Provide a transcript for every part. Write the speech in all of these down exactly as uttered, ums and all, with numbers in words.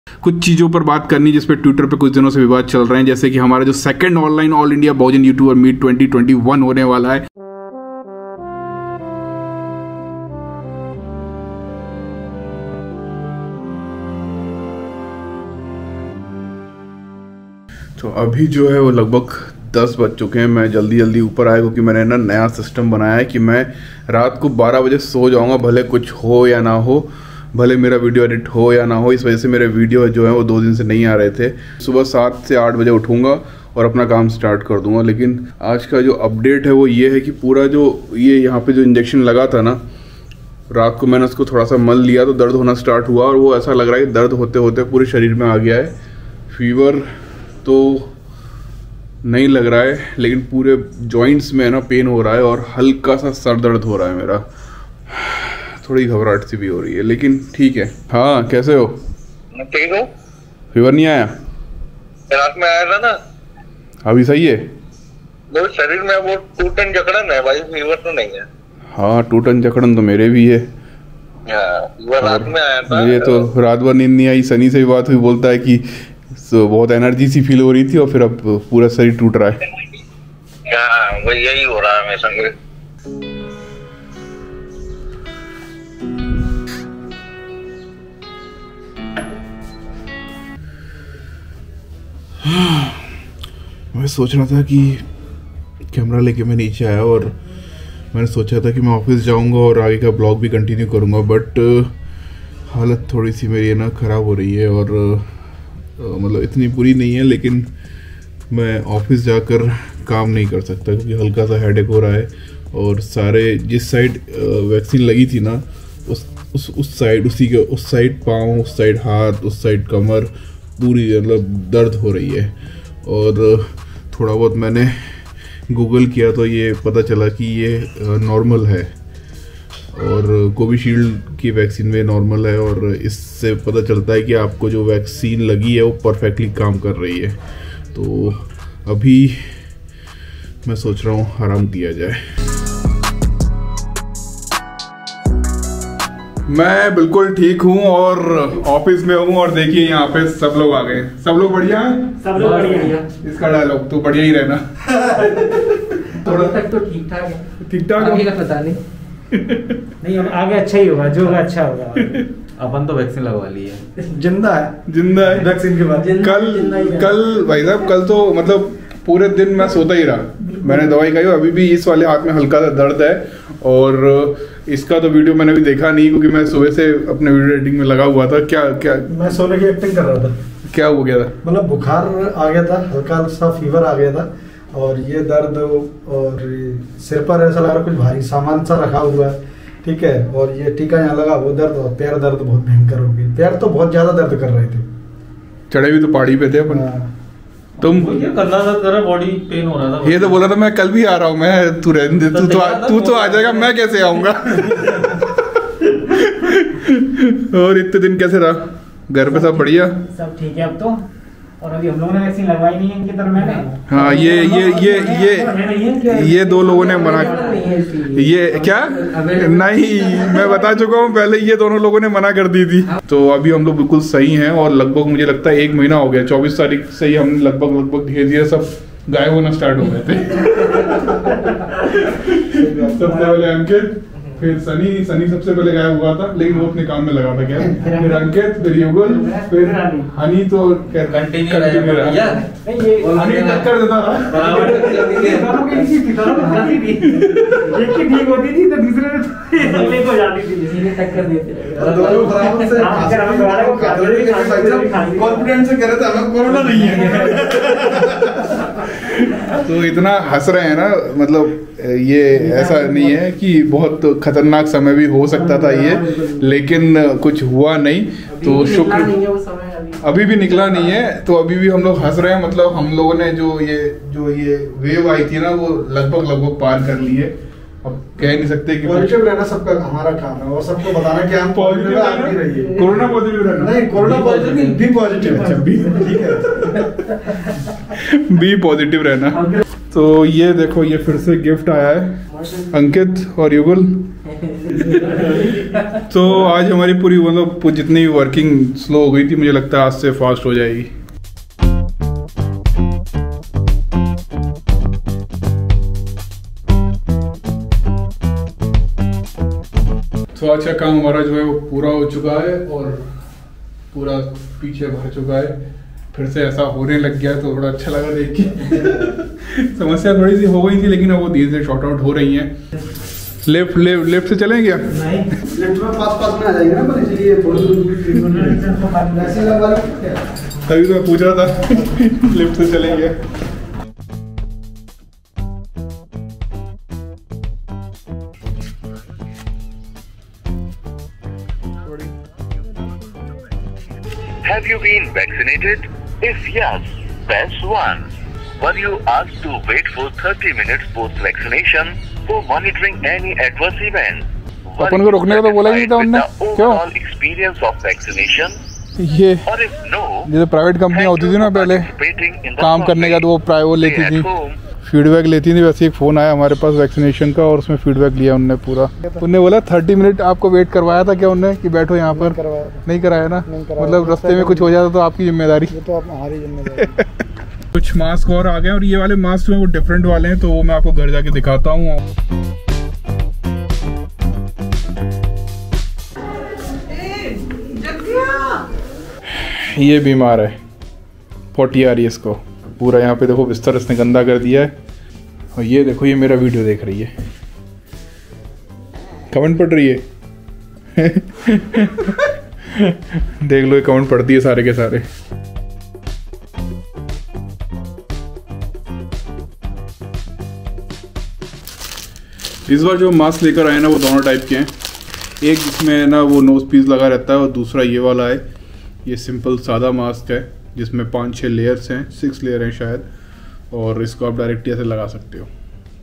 कुछ चीज़ों पर बात करनी जिस पे ट्विटर पे कुछ दिनों से विवाद चल रहे हैं, जैसे कि हमारा जो second online all India Bahujan YouTuber meet twenty twenty one होने वाला है। तो अभी जो है वो लगभग दस बज चुके हैं। मैं जल्दी जल्दी ऊपर आया क्योंकि मैंने ना नया सिस्टम बनाया है कि मैं रात को बारह बजे सो जाऊंगा, भले कुछ हो या ना हो, भले मेरा वीडियो एडिट हो या ना हो। इस वजह से मेरे वीडियो जो है वो दो दिन से नहीं आ रहे थे। सुबह सात से आठ बजे उठूंगा और अपना काम स्टार्ट कर दूंगा। लेकिन आज का जो अपडेट है वो ये है कि पूरा जो ये यहाँ पे जो इंजेक्शन लगा था ना, रात को मैंने उसको थोड़ा सा मल लिया तो दर्द होना स्टार्ट हुआ और वो ऐसा लग रहा है कि दर्द होते होते पूरे शरीर में आ गया है। फीवर तो नहीं लग रहा है लेकिन पूरे जॉइंट्स में है ना पेन हो रहा है और हल्का सा सर दर्द हो रहा है मेरा। थोड़ी घबराहट सी भी हो रही है लेकिन ठीक है। हाँ, कैसे हो? ठीक हो? फीवर नहीं आया? रात में आया था ना। अभी सही है? वो शरीर में वो टूटन जकड़न है भाई, फीवर तो नहीं है। हाँ, टूटन जकड़न तो मेरे भी है। फीवर रात में आया था। ये तो रात भर नींद नहीं आई। सनी से भी बात हुई, बोलता है कि तो बहुत एनर्जी सी फील हो रही थी और फिर अब पूरा शरीर टूट रहा है। हाँ, वो यही हो रहा है मेरे संग। मैं सोच रहा था कि कैमरा लेके मैं नीचे आया और मैंने सोचा था कि मैं ऑफिस जाऊंगा और आगे का ब्लॉग भी कंटिन्यू करूंगा, बट हालत थोड़ी सी मेरी ना ख़राब हो रही है और मतलब इतनी बुरी नहीं है लेकिन मैं ऑफिस जाकर काम नहीं कर सकता क्योंकि हल्का सा हेडेक हो रहा है और सारे जिस साइड वैक्सीन लगी थी ना उस उस उस साइड उसी के उस साइड पाँव, उस साइड हाथ, उस साइड कमर पूरी मतलब दर्द हो रही है। और थोड़ा बहुत मैंने गूगल किया तो ये पता चला कि ये नॉर्मल है और कोविशील्ड की वैक्सीन में नॉर्मल है और इससे पता चलता है कि आपको जो वैक्सीन लगी है वो परफेक्टली काम कर रही है। तो अभी मैं सोच रहा हूँ आराम किया जाए। मैं बिल्कुल ठीक हूँ और ऑफिस में हूँ और देखिए यहाँ पे सब लोग आ गए। सब लोग बढ़िया हैं? सब लोग बढ़िया। इसका डायलॉग तो बढ़िया ही रहना। थोड़ा तक तो ठीक ठाक है। ठीक ठाक आगे का पता नहीं। नहीं, अब आगे अच्छा ही होगा, जो होगा अच्छा होगा। अपन तो वैक्सीन लगवा ली है। जिंदा है, जिंदा है वैक्सीन के बाद। कल कल भाई साहब कल तो मतलब पूरे दिन मैं सोता ही रहा। मैंने दवाई खाई, अभी भी इस वाले हाथ में हल्का सा दर्द है और इसका तो वीडियो मैंने अभी देखा नहीं क्योंकि मैं सुबह से अपने वीडियो एडिटिंग में लगा हुआ था। क्या क्या मैं सोने की एक्टिंग कर रहा था। क्या हो गया था? मतलब बुखार आ गया था, हल्का सा फीवर आ गया था और ये दर्द और सिर पर ऐसा लग रहा कुछ भारी सामान सा रखा हुआ है, ठीक है। और ये टीका यहाँ लगा वो दर्द और पैर दर्द बहुत भयंकर हो गई। पैर तो बहुत ज्यादा दर्द कर रहे थे। चढ़े भी तो पहाड़ी पे थे अपन। तुम ये करना था, तेरा बॉडी पेन हो रहा था। ये तो बोला था मैं कल भी आ रहा हूँ। मैं तू रहने दे, तू तो तू तो आ जाएगा, मैं कैसे आऊंगा? और इतने दिन कैसे रहा? घर पे सब बढ़िया? सब ठीक है अब तो। और अभी हम लोगों ने वैक्सीन लगवाई नहीं है इनकी तरफ मैंने। हाँ, ये ये ये ये ये दो लोगों ने मना। ये क्या? नहीं, मैं बता चुका हूँ पहले, ये दोनों लोगों ने मना कर दी थी। तो अभी हम लोग बिल्कुल सही हैं और लगभग मुझे लगता है एक महीना हो गया। चौबीस तारीख से ही हम लगभग लगभग धीरे धीरे सब गायब होना स्टार्ट हो गए थे। सबसे पहले अंकित, फिर सनी सनी सबसे पहले गायब हुआ था लेकिन वो अपने काम में लगा था। क्या? फिर अंकित, फिर युगल, फिर हनी तो कंटिन्यू रहा। हनी टक्कर देता था। एक की ठीक होती थी तो दूसरे में को जाती थी, टक्कर देते थे। दोनों बराबर से कॉन्फिडेंस से कह रहे थे हमें कोरोना नहीं है। तो इतना हंस रहे हैं ना, मतलब ये ऐसा नहीं है कि बहुत खतरनाक समय भी हो सकता था ये, लेकिन कुछ हुआ नहीं। तो शुक्र अभी भी निकला नहीं है। तो अभी भी हम लोग हंस रहे हैं। मतलब हम लोगों ने जो ये जो ये वेव आई थी ना वो लगभग लगभग पार कर ली है। अब कह नहीं सकते कि पॉजिटिव रहना सबका हमारा काम है और सबको बताना कि हम पॉजिटिव रहिए। कोरोना पॉजिटिव रहना नहीं, कोरोना पॉजिटिव नहीं, बी पॉजिटिव। अच्छा, बी ठीक है, बी पॉजिटिव रहना। तो ये देखो, ये फिर से गिफ्ट आया है अंकित और युगल। तो आज हमारी पूरी मतलब जितनी भी वर्किंग स्लो हो गई थी, मुझे लगता है आज से फास्ट हो जाएगी। तो आज का काम हमारा जो है वो पूरा हो चुका है और पूरा पीछे भर चुका है। फिर से ऐसा होने लग गया तो थोड़ा अच्छा लगा देख के। समस्या थोड़ी सी हो गई थी लेकिन अब वो धीरे धीरे शॉर्ट आउट हो रही हैं। लेफ्ट लेफ्ट लेफ्ट से चलें क्या? नहीं, लेफ्ट में पास पास में आ जाएंगे ना, पर इसलिए थोड़ी तभी तो मैं पूछ रहा था लेफ्ट से चलेंगे। Have you been vaccinated? If yes, press one. Were you asked to wait for thirty minutes post-vaccination for monitoring any adverse event? अपन को रोकने का तो बोला ही नहीं था उनने, क्यों? Experience of vaccination? ये Or if no, जैसे प्राइवेट कंपनी होती थी ना पहले काम करने का, तो वो प्राइवेट लेती थी, फीडबैक लेती थी। वैसे एक फ़ोन आया हमारे पास वैक्सीनेशन का और उसमें फीडबैक लिया उनने पूरा। उनने बोला थर्टी मिनट आपको वेट करवाया था क्या उनने कि बैठो यहाँ पर? नहीं, नहीं कराया ना, मतलब रास्ते में कुछ हो जाता तो आपकी जिम्मेदारी। तो आप हमारी जिम्मेदारी। कुछ मास्क और आ गए और ये वाले मास्क जो है वो डिफरेंट वाले हैं, तो वो मैं आपको घर जाके दिखाता हूँ। ये बीमार है, पोटी आ रही है इसको पूरा। यहाँ पे देखो बिस्तर इसने गंदा कर दिया है। और ये देखो ये मेरा वीडियो देख रही है, कमेंट पढ़ रही है। देख लो ये कमेंट पढ़ती है सारे के सारे। इस बार जो मास्क लेकर आए ना वो दोनों टाइप के हैं। एक जिसमें ना वो नोज पीस लगा रहता है और दूसरा ये वाला है। ये सिंपल सादा मास्क है जिसमें पाँच छः लेयर्स हैं, सिक्स लेयर हैं शायद, और इसको आप डायरेक्ट ऐसे लगा सकते हो।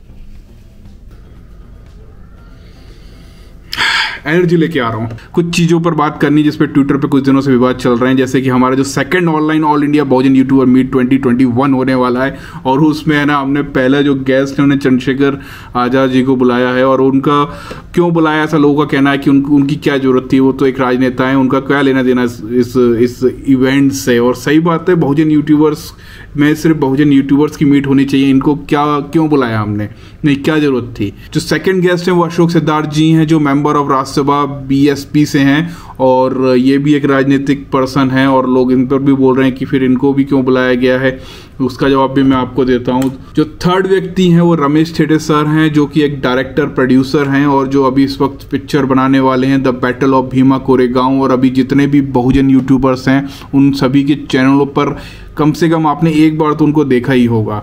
एनर्जी लेके आ रहा हूँ। कुछ चीज़ों पर बात करनी जिस पे ट्विटर पे कुछ दिनों से विवाद चल रहे हैं, जैसे कि हमारा जो second online all India Bahujan YouTuber meet twenty twenty one होने वाला है और उसमें है ना हमने पहले जो गेस्ट है उन्हें चंद्रशेखर आजाद जी को बुलाया है। और उनका क्यों बुलाया, ऐसा लोगों का कहना है कि उन, उनकी क्या जरूरत थी, वो तो एक राजनेता है, उनका क्या लेना देना इस इस, इस इवेंट से। और सही बात है, बहुजन यूट्यूबर्स में सिर्फ बहुजन यूट्यूबर्स की मीट होनी चाहिए, इनको क्या क्यों बुलाया हमने, नहीं क्या जरूरत थी। जो सेकंड गेस्ट हैं वो अशोक सिद्धार्थ जी हैं जो मेंबर ऑफ राज्यसभा बीएसपी से हैं और ये भी एक राजनीतिक पर्सन है और लोग इन पर भी बोल रहे हैं कि फिर इनको भी क्यों बुलाया गया है। उसका जवाब भी मैं आपको देता हूं। जो थर्ड व्यक्ति हैं वो रमेश थेटे सर हैं जो कि एक डायरेक्टर प्रोड्यूसर हैं और जो अभी इस वक्त पिक्चर बनाने वाले हैं the battle of Bhima Koregaon. और अभी जितने भी बहुजन यूट्यूबर्स हैं उन सभी के चैनलों पर कम से कम आपने एक बार तो उनको देखा ही होगा।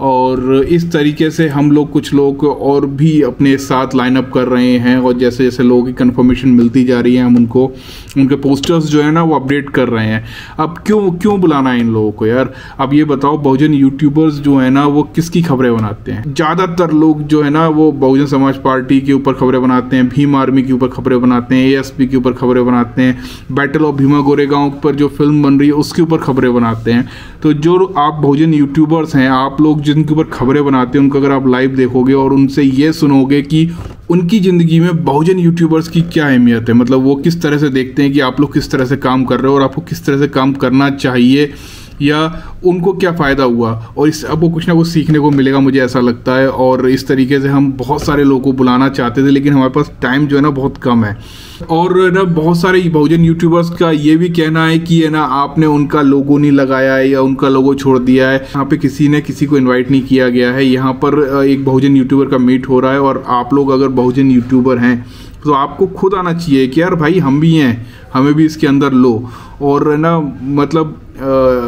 और इस तरीके से हम लोग कुछ लोग और भी अपने साथ लाइन अप कर रहे हैं और जैसे जैसे लोगों की कंफर्मेशन मिलती जा रही है हम उनको उनके पोस्टर्स जो है ना वो अपडेट कर रहे हैं। अब क्यों क्यों बुलाना है इन लोगों को यार? अब ये बताओ, बहुजन यूट्यूबर्स जो है ना वो किसकी खबरें बनाते हैं? ज़्यादातर लोग जो है ना वो बहुजन समाज पार्टी के ऊपर खबरें बनाते हैं, भीम आर्मी के ऊपर खबरें बनाते हैं, एएसपी के ऊपर खबरें बनाते हैं, बैटल ऑफ भीमा कोरेगांव पर जो फिल्म बन रही है उसके ऊपर खबरें बनाते हैं। तो जो आप बहुजन यूट्यूबर्स हैं, आप लोग जिनके ऊपर खबरें बनाते हैं, उनको अगर आप लाइव देखोगे और उनसे ये सुनोगे कि उनकी ज़िंदगी में बहुजन यूट्यूबर्स की क्या अहमियत है, मतलब वो किस तरह से देखते हैं कि आप लोग किस तरह से काम कर रहे हो और आपको किस तरह से काम करना चाहिए या उनको क्या फ़ायदा हुआ, और इस आपको कुछ ना कुछ सीखने को मिलेगा, मुझे ऐसा लगता है। और इस तरीके से हम बहुत सारे लोगों को बुलाना चाहते थे लेकिन हमारे पास टाइम जो है ना बहुत कम है। और ना बहुत सारे बहुजन यूट्यूबर्स का ये भी कहना है कि है ना आपने उनका लोगो नहीं लगाया है या उनका लोगो छोड़ दिया है। यहाँ पे किसी ने किसी को इन्वाइट नहीं किया गया है। यहाँ पर एक बहुजन यूट्यूबर का मीट हो रहा है और आप लोग अगर बहुजन यूट्यूबर हैं तो आपको खुद आना चाहिए कि यार भाई हम भी हैं, हमें भी इसके अंदर लो। और ना मतलब आ,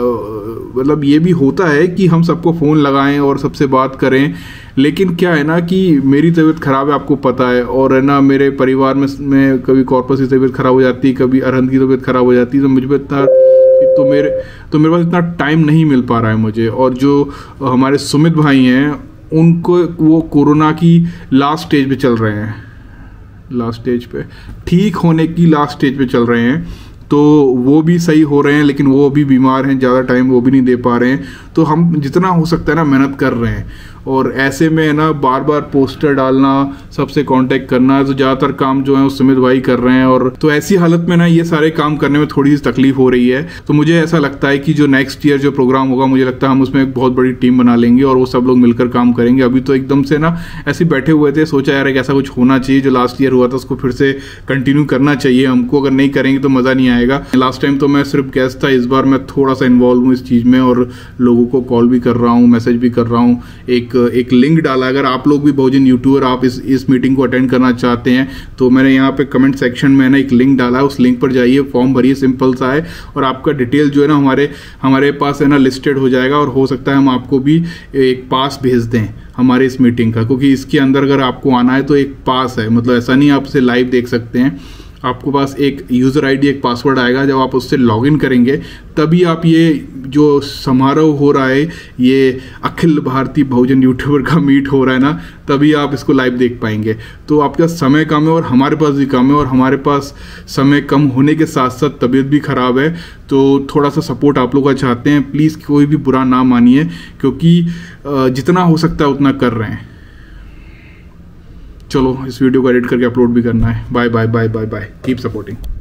मतलब ये भी होता है कि हम सबको फ़ोन लगाएं और सबसे बात करें, लेकिन क्या है ना कि मेरी तबीयत ख़राब है आपको पता है, और है ना मेरे परिवार में में कभी कॉर्पस की तबीयत ख़राब हो जाती है, कभी अरहंत की तबीयत ख़राब हो जाती है, तो मुझ पर इतना तो मेरे तो मेरे पास इतना टाइम नहीं मिल पा रहा है मुझे। और जो हमारे सुमित भाई हैं उनको वो कोरोना की लास्ट स्टेज पे चल रहे हैं, लास्ट स्टेज पे ठीक होने की लास्ट स्टेज पे चल रहे हैं। तो वो भी सही हो रहे हैं, लेकिन वो भी बीमार हैं, ज़्यादा टाइम वो भी नहीं दे पा रहे हैं। तो हम जितना हो सकता है ना मेहनत कर रहे हैं, और ऐसे में ना बार बार पोस्टर डालना, सबसे कांटेक्ट करना, तो ज़्यादातर काम जो है वो सुमित भाई कर रहे हैं। और तो ऐसी हालत में ना ये सारे काम करने में थोड़ी सी तकलीफ हो रही है। तो मुझे ऐसा लगता है कि जो नेक्स्ट ईयर जो प्रोग्राम होगा, मुझे लगता है हम उसमें एक बहुत बड़ी टीम बना लेंगे और वो सब लोग मिलकर काम करेंगे। अभी तो एकदम से ना ऐसे बैठे हुए थे, सोचा यार ऐसा कुछ होना चाहिए, जो लास्ट ईयर हुआ था उसको फिर से कंटिन्यू करना चाहिए हमको। अगर नहीं करेंगे तो मज़ा नहीं आएगा। लास्ट टाइम तो मैं सिर्फ गेस्ट था, इस बार मैं थोड़ा सा इन्वॉल्व हूँ इस चीज़ में, और लोगों को कॉल भी कर रहा हूँ, मैसेज भी कर रहा हूँ। एक एक लिंक डाला, अगर आप लोग भी बहुजन यूट्यूबर आप इस इस मीटिंग को अटेंड करना चाहते हैं तो मैंने यहाँ पे कमेंट सेक्शन में ना एक लिंक डाला है, उस लिंक पर जाइए, फॉर्म भरिए, सिंपल सा है, और आपका डिटेल जो है ना हमारे हमारे पास है ना लिस्टेड हो जाएगा। और हो सकता है हम आपको भी एक पास भेज दें हमारे इस मीटिंग का, क्योंकि इसके अंदर अगर आपको आना है तो एक पास है, मतलब ऐसा नहीं आप इसे लाइव देख सकते हैं। आपको पास एक यूज़र आईडी, एक पासवर्ड आएगा, जब आप उससे लॉगिन करेंगे तभी आप ये जो समारोह हो रहा है, ये अखिल भारतीय बहुजन यूट्यूबर का मीट हो रहा है ना, तभी आप इसको लाइव देख पाएंगे। तो आपका समय कम है और हमारे पास भी कम है, और हमारे पास समय कम होने के साथ साथ तबीयत भी ख़राब है, तो थोड़ा सा सपोर्ट आप लोग का चाहते हैं। प्लीज़ कोई भी बुरा ना मानिए, क्योंकि जितना हो सकता है उतना कर रहे हैं। चलो इस वीडियो को एडिट करके अपलोड भी करना है। Bye bye bye bye bye, keep supporting.